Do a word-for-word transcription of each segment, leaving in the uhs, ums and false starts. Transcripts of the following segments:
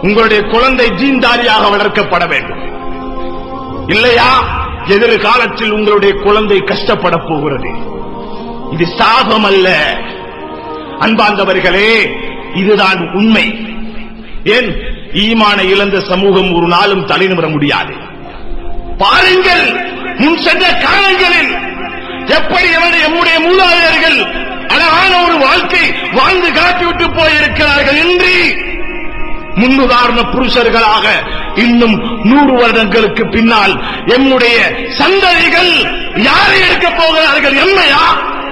உங்களுடைய குழந்தை தீன்தாரியாக வளர்க்கப்பட வேண்டும். இல்லையா எதிர்காலத்தில் உங்களுடைய குழந்தை கஷ்டப்பட போகிறது. இது சாபம் அல்ல அன்பார்ந்தவர்களே, இதுதான் உண்மை. ஏன் ஈமானை இழந்த சமூகம் ஒரு நாளும் தலைநிமிர முடியாது. பாருங்கள், முன் சென்ற காலங்களில் எப்படி நம்முடைய மூதாதையர்கள் அழகான ஒரு வாழ்க்கை வாழ்ந்து காட்டிவிட்டு போயிருக்கிறார்கள் என்று முன்னுதாரண புருஷர்களாக இன்னும் நூறு வருடங்களுக்கு பின்னால் எம்முடைய சந்ததிகள் யாரை எடுக்கப் போகிறார்கள்? எம்மையா?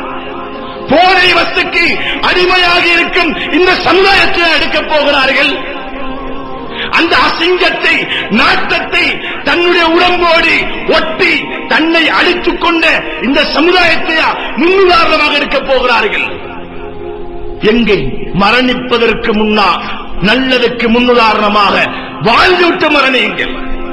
போதை வஸ்துக்கு அடிமையாக இருக்கும் இந்த சமுதாயத்தில் எடுக்கப் போகிறார்கள். அந்த அசிங்கத்தை நாட்டத்தை தன்னுடைய உடம்போடு ஒட்டி தன்னை அழித்துக் கொண்ட இந்த சமுதாயத்தை முன்னுதாரணமாக எடுக்கப் போகிறார்கள். எங்கே மரணிப்பதற்கு முன்னால் நல்லதுக்கு முன்னுதாரணமாக வாழ்ந்துவிட்டு மரணியுங்கள்.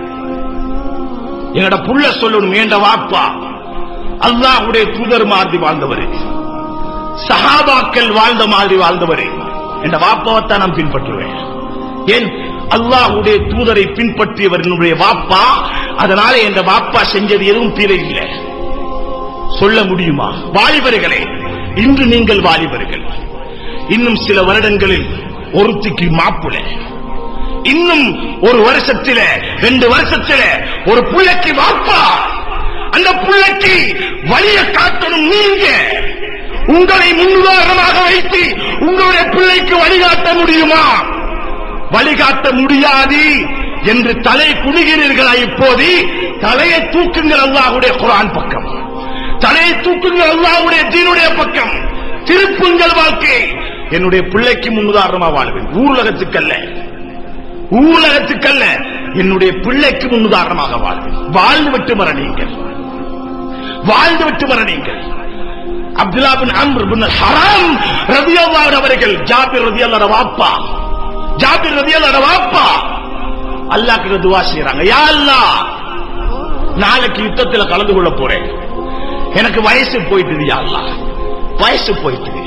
என்னோட புள்ள சொல்லணும், ஏண்ட வாப்பா அல்லாஹ்வுடைய தூதர் மாதிரி வாழ்ந்தவரே, சஹாபாக்கள் வாழ்ந்த மாதிரி வாழ்ந்தவரே, என்ற வாப்பாவைத்தான் நான் பின்பற்றுவேன். ஏன் அல்லாஹ்வுடைய தூதரை பின்பற்றியவர் என்னுடைய வாப்பா. அதனால என்ற வாப்பா செஞ்சது எதுவும் பிழை இல்லை சொல்ல முடியுமா? வாலிபர்களே, இன்று நீங்கள் வாலிபர்கள், இன்னும் சில வருடங்களில் ஒருத்திக்கு மாப்பிள்ளை, இன்னும் ஒரு வருஷத்தில ரெண்டு வருஷத்தில ஒரு புள்ளைக்கு வாப்பா. அந்த புள்ளைக்கு வழிய காட்டணும். நீங்க உங்களை முன்னுதாரணமாக வைத்து உங்களுடைய பிள்ளைக்கு வழிகாட்ட முடியுமா? வழிகாட்ட முடியாது என்று தலை குனிகிறீர்களா? இப்போது தலையை தூக்குங்கள் அல்லாஹ்வுடைய குர்ஆன் பக்கம், தலையை தூக்குங்கள் அல்லாஹ்வுடைய தீனுடைய பக்கம், திருப்புங்கள் வாழ்க்கை. என்னுடைய பிள்ளைக்கு முன்னுதாரணமா வாழ்வேன், ஊர்லகத்துக்கல்ல, ஊர்லகத்துக்கல்ல, என்னுடைய பிள்ளைக்கு முன்னுதாரணமாக வாழ்வேன். வாழ்ந்து விட்டு மரணியுங்கள், வாழ்ந்து விட்டு மரணியுங்கள். அப்துல்லா பின் அம்ர் பின் ஹராம் ரலியல்லாஹு அன்ஹு அவர்கள், ஜாபிர் ரலியல்லாஹு அன்ஹு வாப்பா, ஜாபிர் ரலியல்லாஹு அன்ஹு வாப்பா அல்லாஹ் கிட்ட துஆ செய்றாங்க, யா அல்லாஹ், நாளைக்கு யுத்தத்தில் கலந்து கொள்ள போறேன், எனக்கு வயசு போயிட்டுது, யா அல்லாஹ் வயசு போயிட்டுது.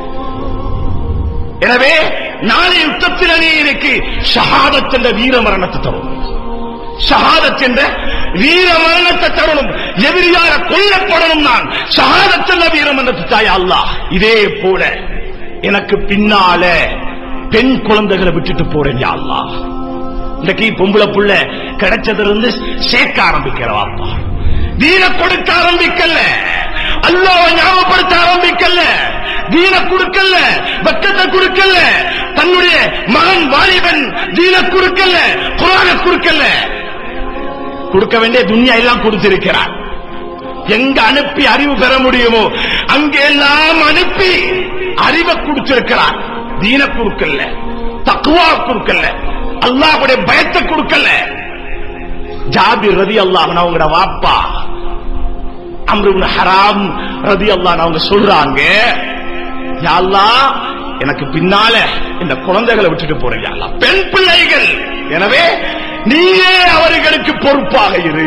எனவே நாளை யுத்தத்தில் நீ எனக்கு ஷஹாதத் என்ற வீர மரணத்தை தரணும், ஷஹாதத் என்ற வீர மரணத்தை தரணும். எதிரியாக கொல்லப்படணும், நான் ஷஹாதத் என்ற வீர மரணத்தை தாயா அல்லாஹ். இதே போல எனக்கு பின்னால பெண் குழந்தைகளை விட்டுட்டு போறேன் யா அல்லாஹ். இன்னைக்கு பொம்பளை புள்ள கிடைச்சதிலிருந்து சேர்க்க ஆரம்பிக்கிறவாப்பா, தீன கொடுக்க ஆரம்பிக்கல, அல்லாஹ்வை ஞாபகப்படுத்த ஆரம்பிக்கல, தீன கொடுக்கல, பக்கத்தை கொடுக்கல, தன்னுடைய மகன் வாலிபன் தீன கொடுக்கல, குர்ஆனை கொடுக்கல. கொடுக்க வேண்டிய துன்யா எல்லாம் கொடுத்திருக்கிறார். எங்க அனுப்பி அறிவு பெற முடியுமோ அங்கெல்லாம் அனுப்பி அறிவை கொடுத்திருக்கிறார். தீன கொடுக்கல, தக்வா கொடுக்கல, அல்லாஹ்வுடைய பயத்தை கொடுக்கல. ஜாபிர் ரலியல்லாஹு அன்ஹு அவங்களோட வாப்பா அம்ர் இப்னு ஹராம் ரலியல்லாஹு அன்ஹு அவங்க சொல்றாங்க, யா அல்லாஹ், எனக்கு பின்னால இந்த குழந்தைகளை விட்டுட்டு போறேன் யா அல்லாஹ், பெண் பிள்ளைகள். எனவே நீயே அவர்களுக்கு பொறுப்பாக இரு.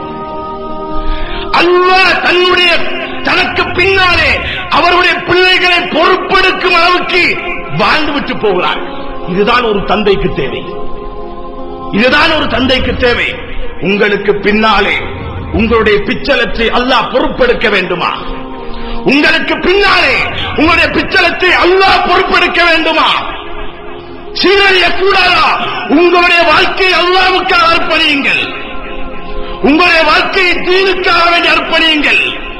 அல்லாஹ் தன்னுடைய தனக்கு பின்னாலே அவருடைய பிள்ளைகளை பொறுப்பெடுக்கும் அளவுக்கு வாழ்ந்து விட்டு போகிறார். இதுதான் ஒரு தந்தைக்கு தேவை, இதுதான் ஒரு தந்தைக்கு தேவை. உங்களுக்கு பின்னாலே உங்களுடைய பிச்சலத்தை அல்லாஹ் பொறுப்பெடுக்க வேண்டுமா? உங்களுக்கு பின்னாலே உங்களுடைய பிச்சலத்தை அல்லாஹ் பொறுப்பெடுக்க வேண்டுமா? சீரழிய கூடாதா? உங்களுடைய வாழ்க்கையை அல்லாஹ்வுக்காக அர்ப்பணியுங்கள், உங்களுடைய வாழ்க்கையை தீனுக்காக வேண்டி அர்ப்பணியுங்கள்.